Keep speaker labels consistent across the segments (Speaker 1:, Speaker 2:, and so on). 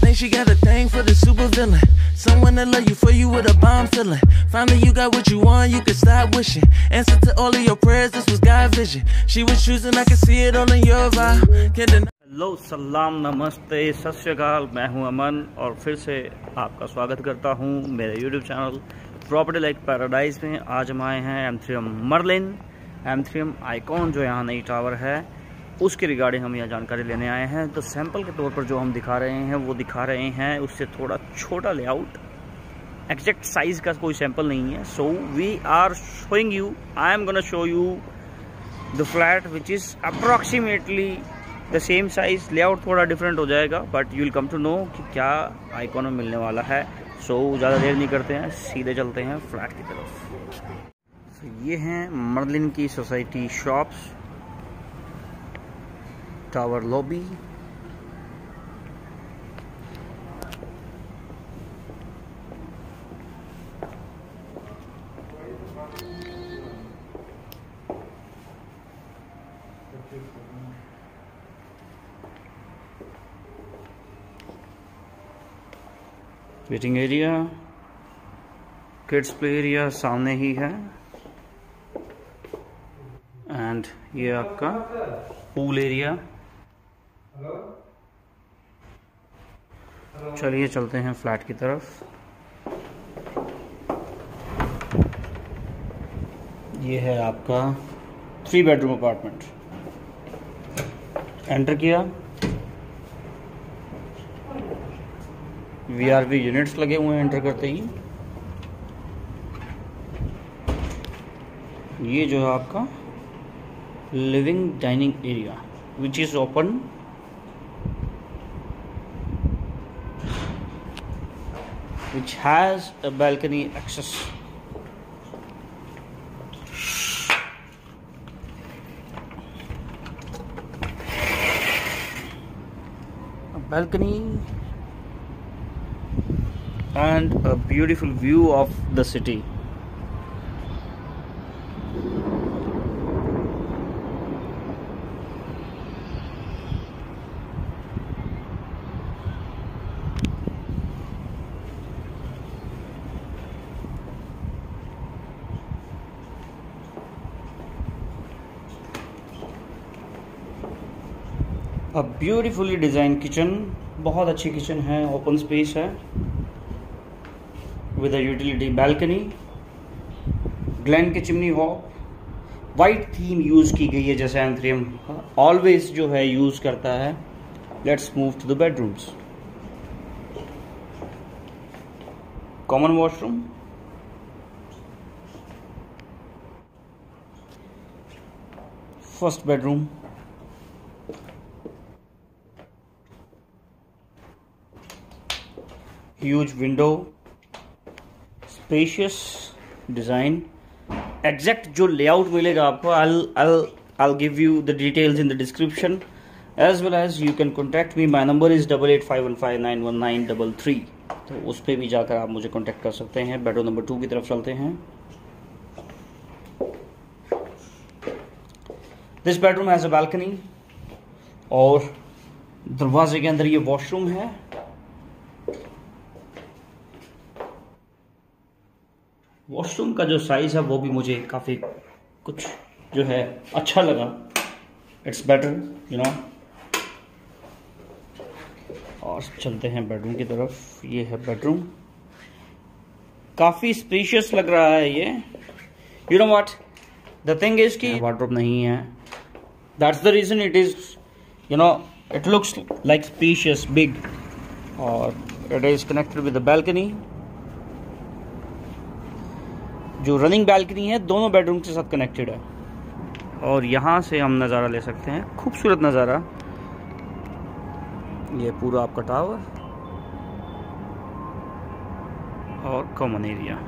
Speaker 1: think she got a thing for the super villain. Someone that love you for you with a bomb feeling. Finally you got what you want, you can stop wishing. Answer to all of your prayers, this was God's vision. She was choosing, I can see it all in your vibe.
Speaker 2: Hello, सलाम, नमस्ते, सत श्री अकाल। मैं हूं अमन और फिर से आपका स्वागत करता हूं मेरे YouTube channel property like paradise में। आज हम आए हैं M3M मर्लिन, M3M आइकॉन जो यहाँ नई टावर है उसके रिगार्डिंग हम यहाँ जानकारी लेने आए हैं। तो सैंपल के तौर पर जो हम दिखा रहे हैं वो दिखा रहे हैं उससे थोड़ा छोटा लेआउट, एग्जैक्ट साइज़ का कोई सैंपल नहीं है। So we are showing you, I am gonna show you the flat which is approximately the same size. Layout थोड़ा डिफरेंट हो जाएगा but you will come to know कि क्या आइकॉन में मिलने वाला है। सो ज़्यादा देर नहीं करते हैं, सीधे चलते हैं फ्लैट की तरफ। तो ये हैं मर्लिन की society shops, tower lobby, waiting area, kids play area सामने ही है एंड ये आपका पूल एरिया। चलिए चलते हैं फ्लैट की तरफ। ये है आपका 3 बेडरूम अपार्टमेंट। एंटर किया, VRV यूनिट्स लगे हुए हैं एंटर करते ही। ये जो है आपका living dining area which is open, which has a balcony access. A balcony and a beautiful view of the city. A beautifully designed kitchen, बहुत अच्छी किचन है, ओपन स्पेस है with a utility balcony, Glen के chimney hob, white theme use की गई है जैसे M3M always जो है यूज करता है। Let's move to the bedrooms. Common washroom, first bedroom, huge window, spacious design, exact जो layout मिलेगा आपको I'll give you the details in the description, as well as you can contact me. My number is 8851591933। तो उस पर भी जाकर आप मुझे contact कर सकते हैं। बेडरूम नंबर 2 की तरफ चलते हैं। This bedroom has a balcony और दरवाजे के अंदर ये वॉशरूम है। वॉशरूम का जो साइज है वो भी मुझे काफ़ी कुछ जो है अच्छा लगा। It's better you know. और चलते हैं बेडरूम की तरफ। ये है बेडरूम, काफ़ी स्पेशियस लग रहा है ये। You know what the thing is कि वार्डरोब नहीं है, that's the reason it is you know it looks like spacious big. और it is connected with the balcony. जो रनिंग बैल्कनी है दोनों बेडरूम के साथ कनेक्टेड है और यहाँ से हम नज़ारा ले सकते हैं, खूबसूरत नज़ारा। ये पूरा आपका टावर और कॉमन एरिया।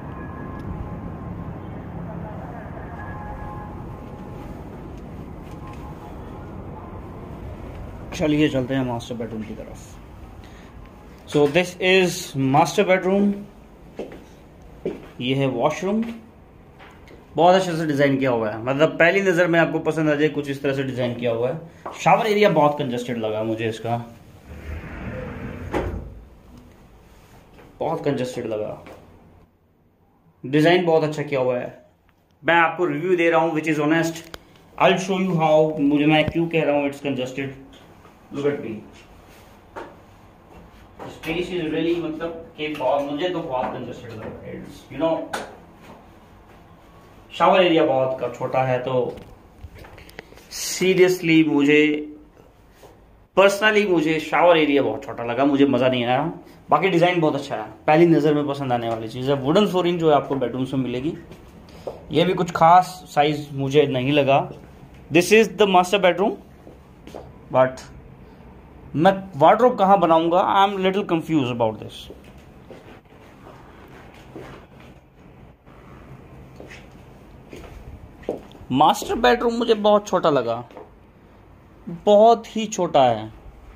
Speaker 2: चलिए चलते हैं मास्टर बेडरूम की तरफ। So this is master bedroom. ये है वॉशरूम, बहुत अच्छे से डिज़ाइन किया हुआ है, मतलब पहली नज़र में आपको पसंद आ जाए कुछ इस तरह से डिज़ाइन किया हुआ है। शावर एरिया बहुत कंजस्टेड लगा मुझे इसका। बहुत कंजस्टेड लगा। डिजाइन बहुत अच्छा किया हुआ है। मैं आपको रिव्यू दे रहा हूँ which is honest. I will show you how, मैं क्यों कह रहा हूँ it's congested. Look at me, space is really, मतलब कि मुझे तो बहुत कंजस्टेड लग रहा है। यू नो, शावर एरिया बहुत छोटा है, तो सीरियसली मुझे शावर एरिया बहुत छोटा लगा, मुझे मजा नहीं आया। बाकी डिजाइन बहुत अच्छा है, पहली नजर में पसंद आने वाली चीज है। वुडन फ्लोरिंग जो है आपको बेडरूम्स में मिलेगी। ये भी कुछ खास साइज मुझे नहीं लगा। This is the master bedroom, but मैं वार्डरोब कहाँ बनाऊंगा, I am little confuse about this. Master bedroom मुझे बहुत छोटा लगा, बहुत ही छोटा है।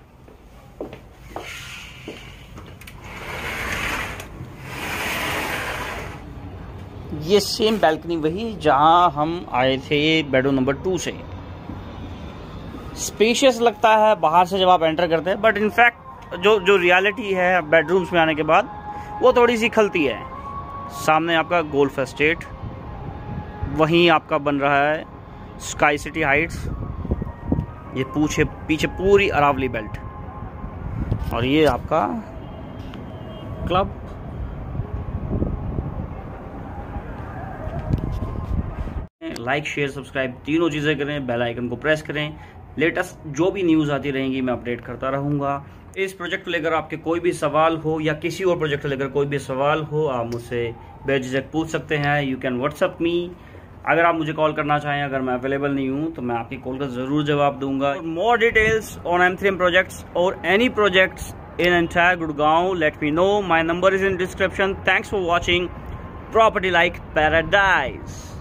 Speaker 2: ये सेम बैल्कनी वही जहां हम आए थे बेडरूम नंबर 2 से। स्पेशियस लगता है बाहर से जब आप एंटर करते हैं, बट इनफैक्ट जो रियलिटी है बेडरूम्स में आने के बाद वो थोड़ी सी खलती है। सामने आपका गोल्फ एस्टेट, वहीं आपका बन रहा है स्काई सिटी हाइट्स। ये पीछे पूरी अरावली बेल्ट, और ये आपका क्लब। लाइक शेयर सब्सक्राइब तीनों चीज़ें करें, बेल आइकन को प्रेस करें। लेटेस्ट जो भी न्यूज़ आती रहेंगी मैं अपडेट करता रहूँगा। इस प्रोजेक्ट को लेकर आपके कोई भी सवाल हो या किसी और प्रोजेक्ट को लेकर कोई भी सवाल हो, आप मुझसे बेझिझक पूछ सकते हैं। You can WhatsApp me. अगर आप मुझे कॉल करना चाहें, अगर मैं अवेलेबल नहीं हूँ तो मैं आपकी कॉल का ज़रूर जवाब दूंगा। More details on M3M projects और any projects in entire Gurgaon, let me know. My number is in description. Thanks for watching Property Like Paradise.